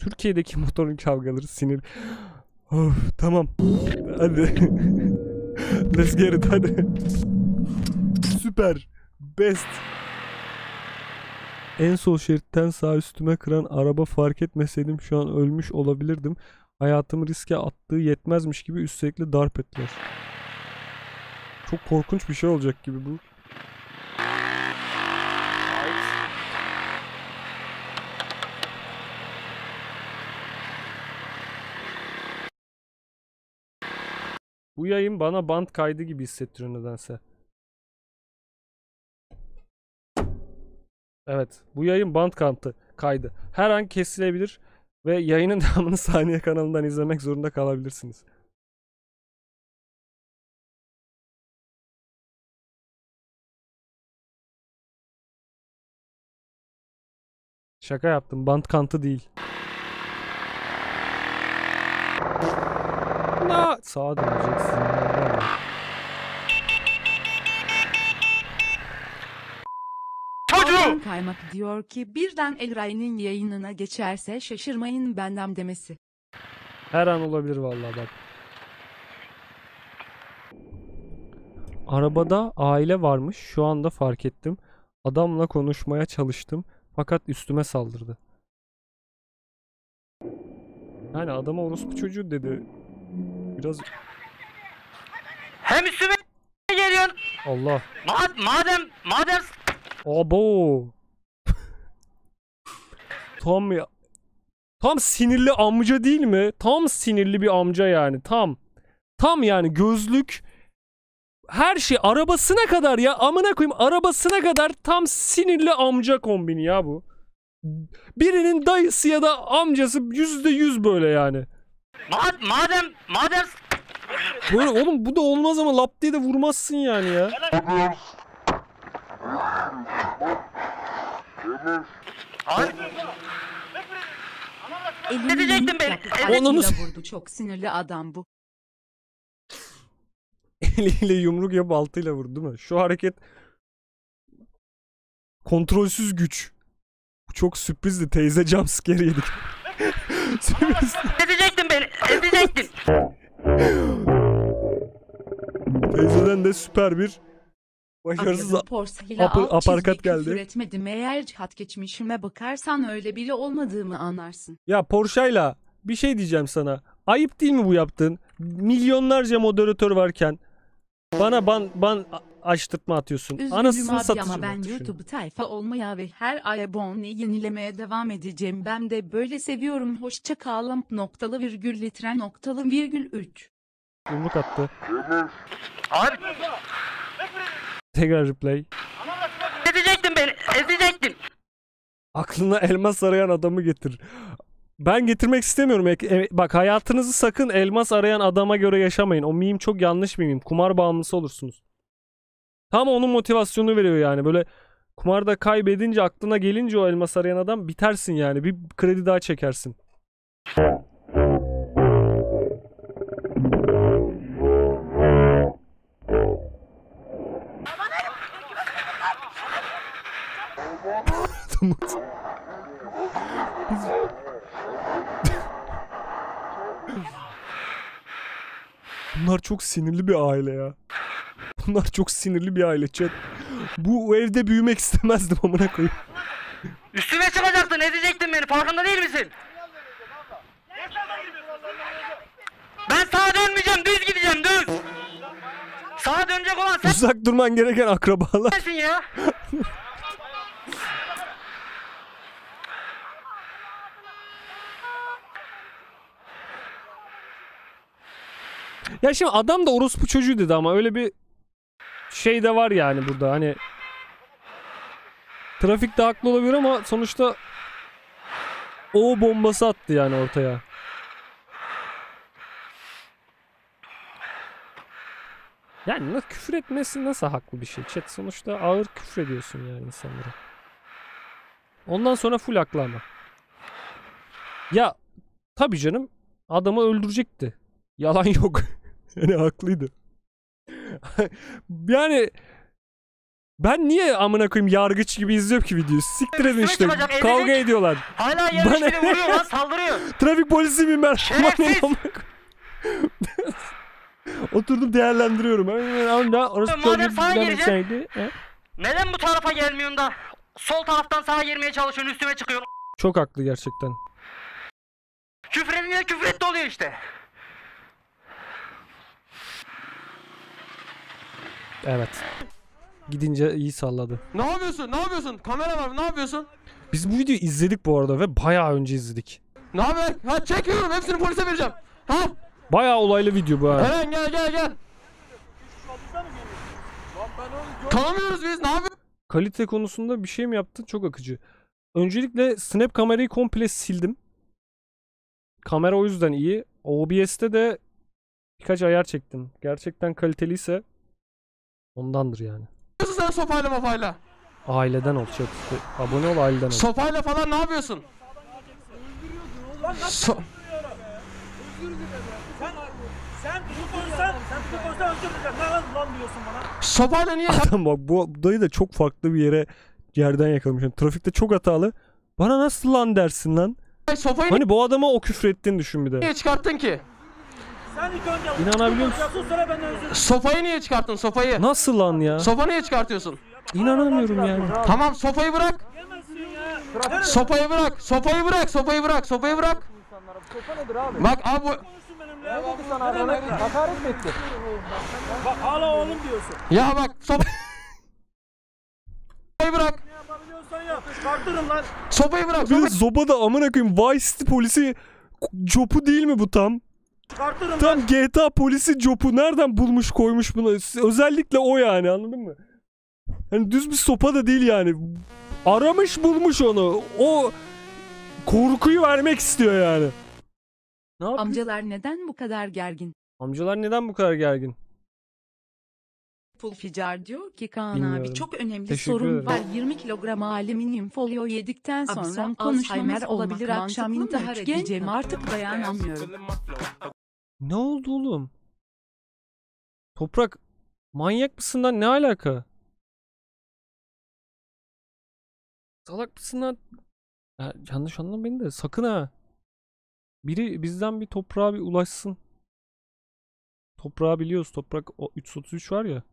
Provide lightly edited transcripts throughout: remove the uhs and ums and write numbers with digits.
Türkiye'deki motorun kavgaları sinir. Of, tamam. Hadi. Let's get it, hadi. Süper. Best. En sol şeritten sağ üstüme kıran araba fark etmeseydim şu an ölmüş olabilirdim. Hayatımı riske attığı yetmezmiş gibi üstelik de darp ettiler. Çok korkunç bir şey olacak gibi bu. Bu yayın bana bant kaydı gibi hissettiriyor nedense. Evet, bu yayın bant kaydı. Her an kesilebilir ve yayının devamını Saniye kanalından izlemek zorunda kalabilirsiniz. Şaka yaptım, bant kantı değil. Sağa döneceksin. Çocuğu! Kaymak diyor ki birden Elray'ın yayınına geçerse şaşırmayın benden demesi. Her an olabilir vallahi bak. Arabada aile varmış. Şu anda fark ettim. Adamla konuşmaya çalıştım. Fakat üstüme saldırdı. Yani adama orospu çocuğu dedi. Biraz... Hem üstüme geliyorsun. Allah. Madem Abo. Tam ya. Tam sinirli amca değil mi? Tam sinirli bir amca yani. Tam yani gözlük. Her şey arabasına kadar ya. Amına koyayım arabasına kadar tam sinirli amca kombini ya bu. Birinin dayısı ya da amcası %100 böyle yani. madem Böyle oğlum bu da olmaz ama lap diye de vurmazsın yani ya. Abi Elini Edecektin beni, yumrukla Onunu vurdu, çok sinirli adam bu. Eliyle yumruk yap altıyla vurdu değil mi? Şu hareket kontrolsüz güç. Bu çok sürprizdi. Teyze jumpscare yedik. Sürpriz. edecektin beni. Edecektin. Teyzeden de süper bir başarısız aparkat geldi. Küfür etmedim, eğer cihat geçmişime bakarsan öyle biri olmadığımı anlarsın. Ya Porsche'yla bir şey diyeceğim sana. Ayıp değil mi bu yaptığın? Milyonlarca moderatör varken bana ban açtırtma atıyorsun. Üzgünüm Anasını abi satıcı. ama ben YouTube tayfa olmaya ve her ay abone yenilemeye devam edeceğim. Ben de böyle seviyorum. Hoşça kalın. %3. Yumruk attı. Abi Tekrar replay. edecektin beni. Edecektin. Aklına elmas arayan adamı getir. Ben getirmek istemiyorum. Bak hayatınızı sakın elmas arayan adama göre yaşamayın. O meme çok yanlış bir meme. Kumar bağımlısı olursunuz. Tam onun motivasyonu veriyor yani. Böyle kumarda kaybedince aklına gelince o elmas arayan adam bitersin yani. Bir kredi daha çekersin. Bunlar çok sinirli bir aile ya. Bunlar çok sinirli bir aile chat. Bu evde büyümek istemezdim amına koyayım. Üstüme çıkacaktın. Edecektin beni. Farkında değil misin? Ben sağa dönmeyeceğim. Düz gideceğim. Düz. Sağa dönecek olan Uzak durman gereken akrabalar. sensin ya. Ya şimdi adam da orospu çocuğu dedi ama öyle bir şey de var yani burada hani trafikte haklı olabilir ama sonuçta o bombası attı yani ortaya. Yani küfür etmesi nasıl haklı bir şey? Chat sonuçta ağır küfür ediyorsun yani insanlara. Ondan sonra full haklı ama. Ya tabii canım adamı öldürecekti. Yalan yok. Yani haklıydı. Yani Ben niye amına koyayım yargıç gibi izliyorum ki videoyu? Siktir edin Üstüme işte. çıkacak, ezecek. Kavga ediyorlar. Hala yermiş Bana- beni vuruyor lan, saldırıyor. Trafik polisi miyim ben? Şerefsiz! Oturdum değerlendiriyorum. Orası Madem sağa gireceksin. gireceksin. Neden bu tarafa gelmiyorsun da sol taraftan sağa girmeye çalışıyorsun, üstüme çıkıyorsun. Çok haklı gerçekten. Küfür edince küfür etti oluyor işte. Evet. Gidince iyi salladı. Ne yapıyorsun? Ne yapıyorsun? Kamera var. Ne yapıyorsun? Biz bu videoyu izledik bu arada ve bayağı önce izledik. Ne haber? Ha çekiyorum. Hepsini polise vereceğim. Ha? Bayağı olaylı video bu ha. Eren gel. Tanımıyoruz biz. Ne yapıyorsun? Kalite konusunda bir şey mi yaptın? Çok akıcı. Öncelikle snap kamerayı komple sildim. Kamera o yüzden iyi. OBS'te de birkaç ayar çektim. Gerçekten kaliteliyse ondandır yani. Sen sopayla mafayla. Aileden ol chat. Abone ol aileden ol. Sopayla falan ne yapıyorsun? Sen tutukluysan özür dilerim. Ne lan diyorsun bana? Sopayla niye? Adam bak bu dayı da çok farklı bir yerden yakalamış. Yani trafikte çok hatalı. Bana nasıl lan dersin lan? Sopayı Hani bu adama o küfür ettiğini düşün bir de. niye çıkarttın ki? Sen ilk önce İnanabiliyor musun? sonra benden özür dilerim. Sopayı niye çıkarttın? Sopayı. Nasıl lan ya? Sopa niye çıkartıyorsun? İnanamıyorum yani. Tamam sopayı bırak. Gelmezsin ya. Sopayı bırak. Sopayı bırak. Sopayı bırak. Sopayı bırak. Bak abi bu... Konuşsun benimle. Ne dedi sana arana? Hakaret mi etti? Bak hala oğlum diyorsun. Ya bak sopayı bırak. Ne yapabiliyorsan yap. Çıkartırım lan. Sopayı bırak. Bir de Zoba da amına koyayım Vice City polisi jopu değil mi bu tam? Çıkartırım lan. Tam GTA polisi jopu nereden bulmuş koymuş bunu? Özellikle o yani anladın mı? Hani düz bir sopa da değil yani. Aramış bulmuş onu. O korkuyu vermek istiyor yani. Ne yapıyor? Amcalar neden bu kadar gergin? Amcalar neden bu kadar gergin? Pulficar diyor ki Kaan Bilmiyorum. abi çok önemli Teşekkür sorun ederim. var. 20 kilogram alüminyum folyo yedikten sonra son konuşmamız Alzheimer olabilir. olmak Akşam mantıklı mı? intihar edeceğim artık dayanamıyorum. Ne oldu oğlum? Toprak manyak mısın lan? Ne alaka? Salak mısın lan? Ya, yanlış anlama beni de sakın ha. Biri bizden bir toprağa bir ulaşsın. Toprağı biliyoruz. Toprak o 333 var ya.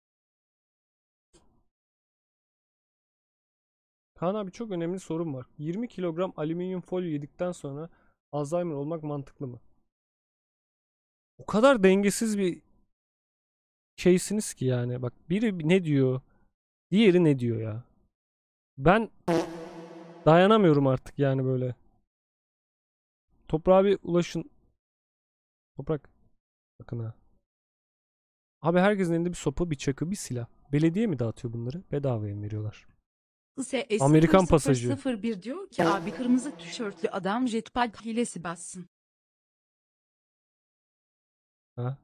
Kaan abi çok önemli sorun var. 20 kilogram alüminyum folyo yedikten sonra Alzheimer olmak mantıklı mı? O kadar dengesiz bir şeysiniz ki yani. Bak biri ne diyor? Diğeri ne diyor ya? Ben dayanamıyorum artık yani böyle. Toprağa bir ulaşın. Toprak. Bakın ha. Abi herkesin elinde bir sopa, bir çakı, bir silah. Belediye mi dağıtıyor bunları? Bedavaya mı veriyorlar? Amerikan pasajı. 001 diyor ki abi kırmızı tişörtlü adam jetpack hilesi bassın. Ha?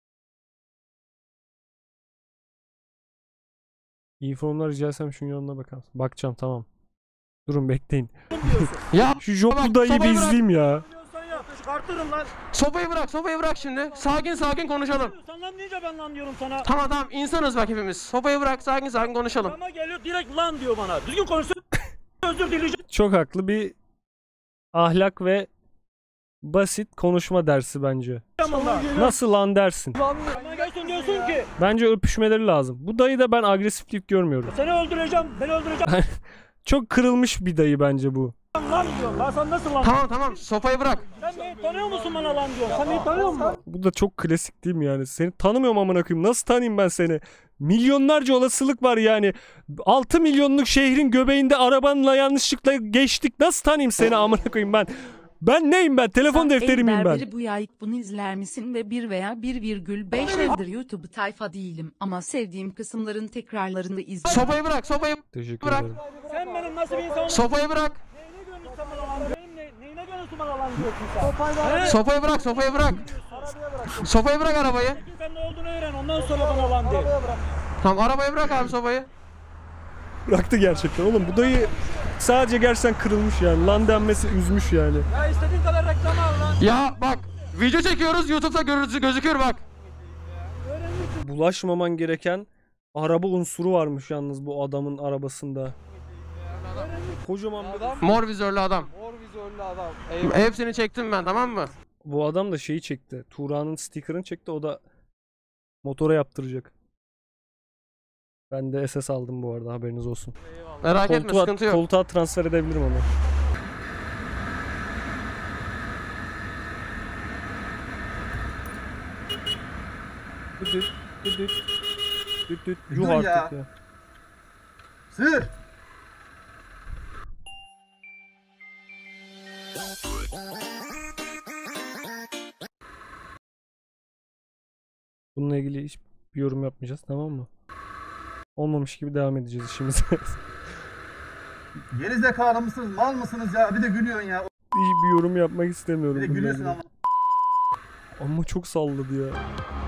İyi formlar rica etsem şunun yorumuna bakar mısın? Bakacağım tamam. Durun bekleyin. Ya Şu Joplu bak, dayıyı bir sobayı bırak. izleyeyim ya. Biliyorsan yap. Çıkartırım lan. Sopayı bırak. Sopayı bırak şimdi. Sakin konuşalım. Sen lan deyince ben lan diyorum sana. Tamam insanız bak hepimiz. Sopayı bırak. Sakin konuşalım. Ama geliyor direkt lan diyor bana. Düzgün konuşsun. Özür dileyeceğim. Çok haklı bir ahlak ve basit konuşma dersi bence. Ama Nasıl lan dersin? gelsin diyorsun ki. Bence öpüşmeleri lazım. Bu dayı da ben agresiflik görmüyorum. Seni öldüreceğim. Beni öldüreceğim. Çok kırılmış bir dayı bence bu. Lan diyorum. Ben sen nasıl lan? Tamam. Sopayı bırak. Sen beni tanıyor musun bana lan diyorsun? Sen beni tanıyor musun? Bu da çok klasik değil mi yani? Seni tanımıyorum amına koyayım. Nasıl tanıyayım ben seni? Milyonlarca olasılık var yani. 6 milyonluk şehrin göbeğinde arabanla yanlışlıkla geçtik. Nasıl tanıyayım seni amına koyayım ben? Ben neyim ben? Telefon defteri miyim ben? Berberi bu yayık bunu izler misin ve 1 veya 1,5 yıldır YouTube tayfa değilim ama sevdiğim kısımların tekrarlarını izliyorum. Sopayı bırak. Sopayı Teşekkür Bırak. ederim. Sen benim nasıl bir insanım? Sopayı bırak. Neyine gönlün sen bana lan? Neyine gönlün sen bana lan diyorsun sen? Sopayı bırak. Sopayı bırak arabayı. Peki sen ne olduğunu öğren ondan sonra bana lan de. Tamam arabayı bırak abi sopayı. Bıraktı gerçekten. Oğlum bu dayı sadece gerçekten kırılmış yani. Lan denmesi üzmüş yani. Ya istediğin kadar reklam al lan. Ya bak video çekiyoruz YouTube'da gözüküyor bak. Bulaşmaman gereken Araba unsuru varmış yalnız bu adamın arabasında. Kocaman bir adam. Mor vizörlü adam. Mor vizörlü adam. Hepsini çektim ben, tamam mı? Bu adam da şeyi çekti. Tuğra'nın sticker'ını çekti. O da motora yaptıracak. Ben de SS aldım bu arada, haberiniz olsun. Merak etme, sıkıntı yok. Koltuğa transfer edebilirim onu. Düdüt, düdüt, düdüt. Yuh Dur artık ya. ya. Sır. Bununla ilgili hiç bir yorum yapmayacağız, tamam mı? Olmamış gibi devam edeceğiz işimize. Gerizekalı mısınız? Mal mısınız ya? Bir de gülüyorsun ya. Hiç bir yorum yapmak istemiyorum. Bir de bununla gülüyorsun ilgili. ama. Ama çok salladı ya.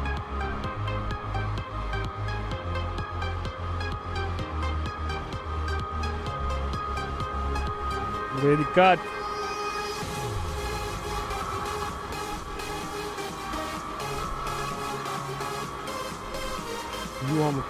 Buraya dikkat. Yuhamık.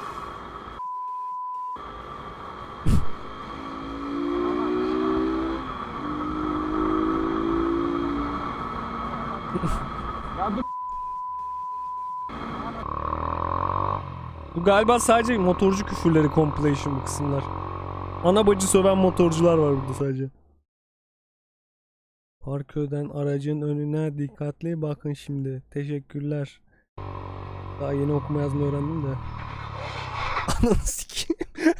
Bu galiba sadece motorcu küfürleri compilation bu kısımlar. Ana bacı söven motorcular var burada sadece. Parköy'den aracın önüne dikkatli bakın şimdi. Teşekkürler. Daha yeni okuma yazma öğrendim de. Ananı sikeyim.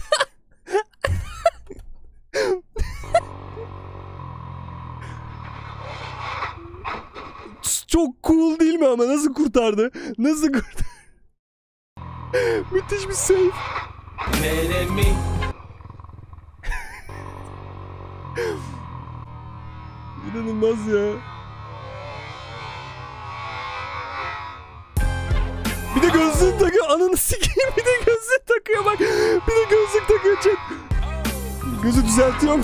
Çok cool değil mi ama nasıl kurtardı? Nasıl kurtardı? Müthiş bir save. İnanılmaz ya. Bir de gözlüğü takıyor. Ananı sikeyim. Bir de gözlüğü takıyor bak. Bir de gözlük takıyor chat. Gözü düzeltiyorum.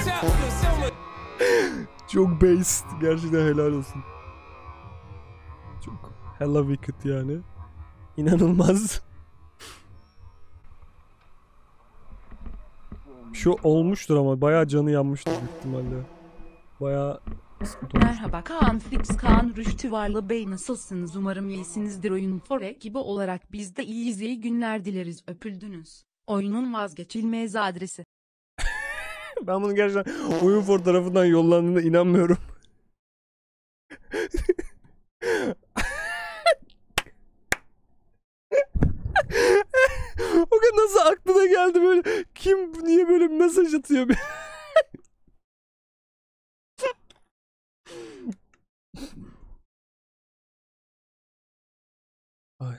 Çok based. Gerçekten helal olsun. Çok hella wicked yani. İnanılmaz. Şu olmuştur ama bayağı canı yanmıştır büyük ihtimalle. Bayağı sıkıntı olmuş. Merhaba Kaan Flix, Kaan Rüştü Varlı Bey, nasılsınız? Umarım iyisinizdir. Oyun for ekibi olarak biz de iyiyiz, iyi günler dileriz. Öpüldünüz. Oyunun vazgeçilmez adresi. Ben bunu gerçekten oyun for tarafından yollandığına inanmıyorum. O kadar nasıl aklına geldi böyle? Kim niye böyle bir mesaj atıyor? Ay.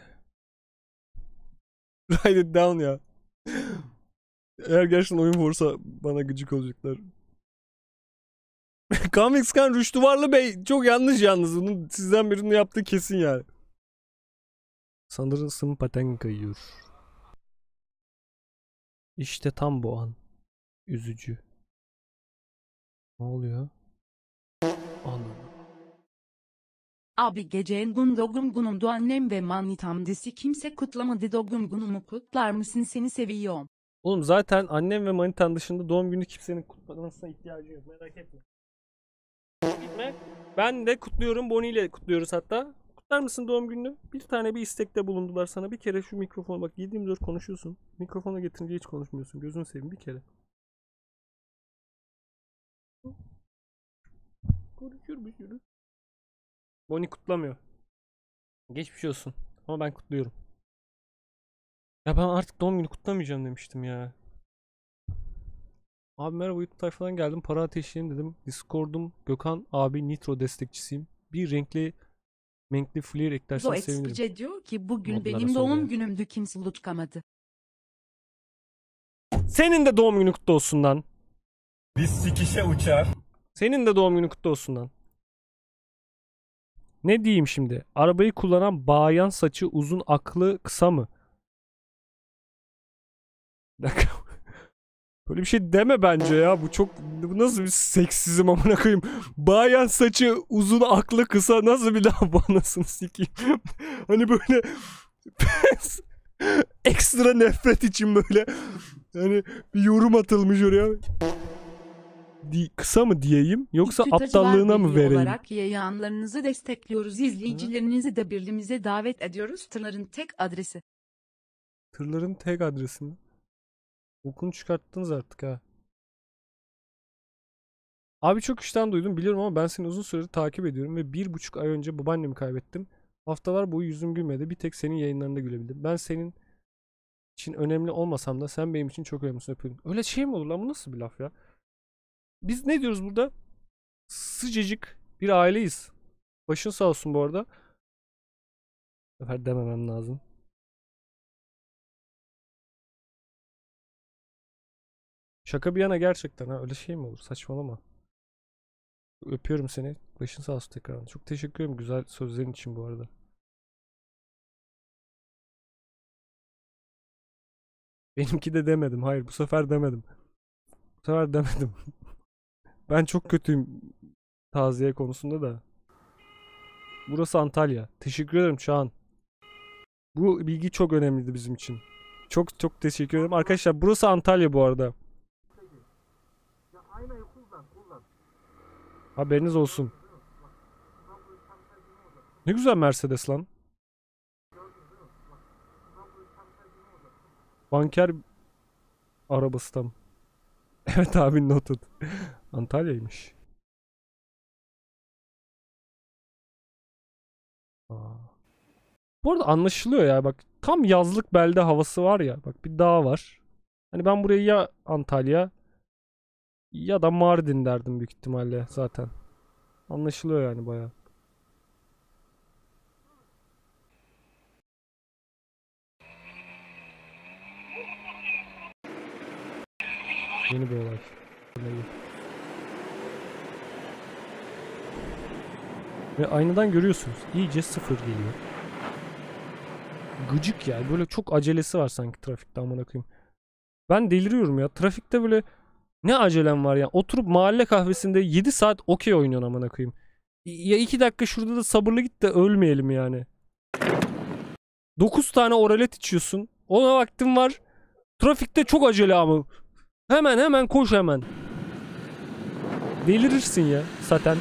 Write it down ya. Eğer gerçekten oyun forsa bana gıcık olacaklar. Comics'kan Rüştü Varlı Bey çok yanlış yalnız. Bunun sizden birinin yaptığı kesin yani. Sanırsın paten kayıyor. İşte tam bu an. Üzücü. Ne oluyor? Anladım. Abi gecenin dogum gunumdu, annem ve manitam desi kimse kutlamadı, dogum gunumu kutlar mısın, seni seviyorum. Oğlum zaten annem ve manitan dışında doğum günü kimsenin kutlamasına ihtiyacı yok, merak etme. Gitme. Ben de kutluyorum, Bonnie ile kutluyoruz hatta. Kutlar mısın doğum gününü? Bir tane bir istekte bulundular sana. Bir kere şu mikrofonu bak, 7/24 konuşuyorsun. Mikrofona getirince hiç konuşmuyorsun. Gözünü seveyim bir kere. Konuşuyor bir sürü. Bonnie kutlamıyor. Geçmiş olsun. Ama ben kutluyorum. Ya ben artık doğum günü kutlamayacağım demiştim ya. Abi merhaba, YouTube tayfadan geldim. Para ateşleyeyim dedim. Discord'um Gökhan abi Nitro destekçisiyim. Bir renkli flare eklersen Zo sevinirim. XPC diyor ki bugün Modlara benim söyle. doğum günümdü, kimse tutkamadı. Senin de doğum günü kutlu olsun lan. Biz sikişe uçar. Senin de doğum günü kutlu olsun lan. Ne diyeyim şimdi? Arabayı kullanan bayan saçı uzun, aklı kısa mı? Bir dakika. Böyle bir şey deme bence ya. Bu nasıl bir seksizm amına koyayım. Bayan saçı uzun, aklı kısa, nasıl bir laf bu, anasını sikeyim. Hani böyle Ekstra nefret için böyle hani bir yorum atılmış oraya. Kısa mı diyeyim yoksa Tütacılar aptallığına mı Birliği vereyim? olarak yayınlarınızı destekliyoruz. İzleyicilerinizi de birliğimize davet ediyoruz. Tırların tek adresi. Tırların tek adresini. Okunu çıkarttınız artık ha. Abi çok işten duydum biliyorum ama ben seni uzun süredir takip ediyorum ve 1,5 ay önce babaannemi kaybettim. Haftalar boyu yüzüm gülmedi. Bir tek senin yayınlarında gülebildim. Ben senin için önemli olmasam da sen benim için çok önemlisin, öpüyorum. Öyle şey mi olur lan? Bu nasıl bir laf ya? Biz ne diyoruz burada? Sıcacık bir aileyiz. Başın sağ olsun bu arada. Bu sefer dememem lazım. Şaka bir yana gerçekten ha, öyle şey mi olur? Saçmalama. Öpüyorum seni. Başın sağ olsun tekrar. Çok teşekkür ederim güzel sözlerin için bu arada. Benimki de demedim. Hayır, bu sefer demedim. Bu sefer demedim. Ben çok kötüyüm taziye konusunda da. Burası Antalya. Teşekkür ederim Çağan. Bu bilgi çok önemliydi bizim için. Çok çok teşekkür ederim. Arkadaşlar burası Antalya bu arada. Haberiniz olsun. Ne güzel Mercedes lan. Banker arabası tam. Evet abi, noted. Antalya'ymış. Aa. Bu arada anlaşılıyor ya, bak tam yazlık belde havası var ya, bak bir dağ var. Hani ben buraya ya Antalya ya da Mardin derdim büyük ihtimalle zaten. Anlaşılıyor yani bayağı. Yeni bir olay. Ve aynadan görüyorsunuz. İyice sıfır geliyor. Gıcık yani. Böyle çok acelesi var sanki trafikte, amına koyayım. Ben deliriyorum ya. Trafikte böyle ne acelem var ya. Oturup mahalle kahvesinde 7 saat okey oynuyorsun amına koyayım. Ya 2 dakika şurada da sabırlı git de ölmeyelim yani. 9 tane oralet içiyorsun. Ona vaktin var. Trafikte çok acele ama. Hemen koş hemen. Delirirsin ya zaten.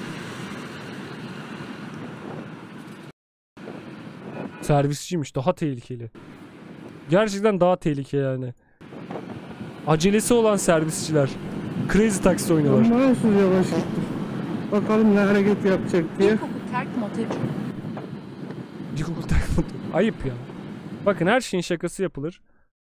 Servisçiymiş, daha tehlikeli. Gerçekten daha tehlikeli yani. Acelesi olan servisçiler. Crazy Taxi oynuyorlar. Mahsus yavaş gitti. Bakalım ne hareket yapacak diye. İlkokul terk motocu. Ayıp ya. Bakın her şeyin şakası yapılır.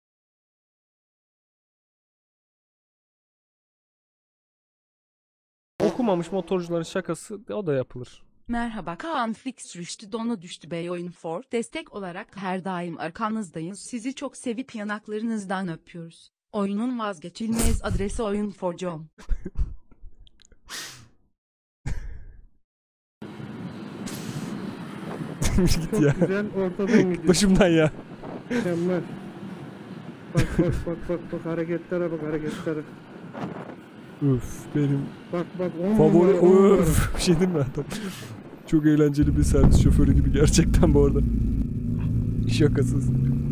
Okumamış motorcuların şakası o da yapılır. Merhaba Kaan Fix Rüştü Donu Düştü Bey Oyun For destek olarak her daim arkanızdayız. Sizi çok sevip yanaklarınızdan öpüyoruz. Oyunun vazgeçilmez adresi Oyun For.com. Git ya. Güzel ortadan gidiyor. Başımdan ya. Mükemmel. Bak hareketlere bak hareketlere. Üf, benim Bak favori 10 numara. öf bir şey değil mi adam? Çok eğlenceli bir servis şoförü gibi gerçekten bu arada. Şakasız.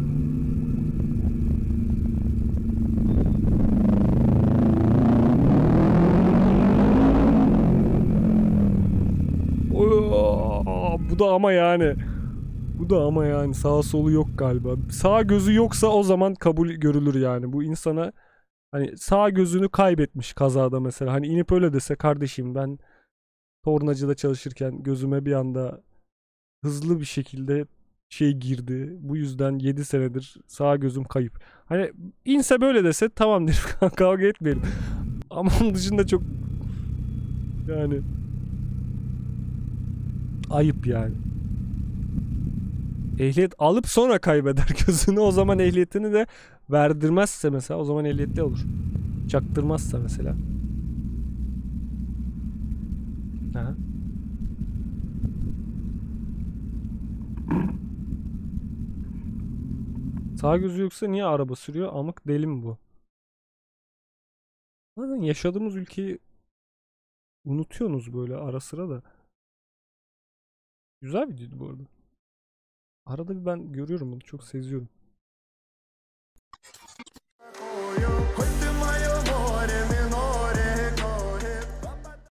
Bu da ama yani. Bu da ama yani sağ solu yok galiba. Sağ gözü yoksa o zaman kabul görülür yani. Bu insana hani sağ gözünü kaybetmiş kazada mesela. Hani inip öyle dese, kardeşim ben tornacıda çalışırken gözüme bir anda hızlı bir şekilde şey girdi. Bu yüzden 7 senedir sağ gözüm kayıp. Hani inse böyle dese tamam derim, kavga etmeyelim. Ama onun dışında çok yani ayıp yani. Ehliyet alıp sonra kaybeder gözünü, o zaman ehliyetini de verdirmezse mesela o zaman ehliyetli olur. Çaktırmazsa mesela. Ha. Sağ gözü yoksa niye araba sürüyor? Amık deli mi bu? Bazen yaşadığımız ülkeyi unutuyorsunuz böyle ara sıra da. Güzel videoydu bu arada. Arada bir ben görüyorum bunu, çok seziyorum.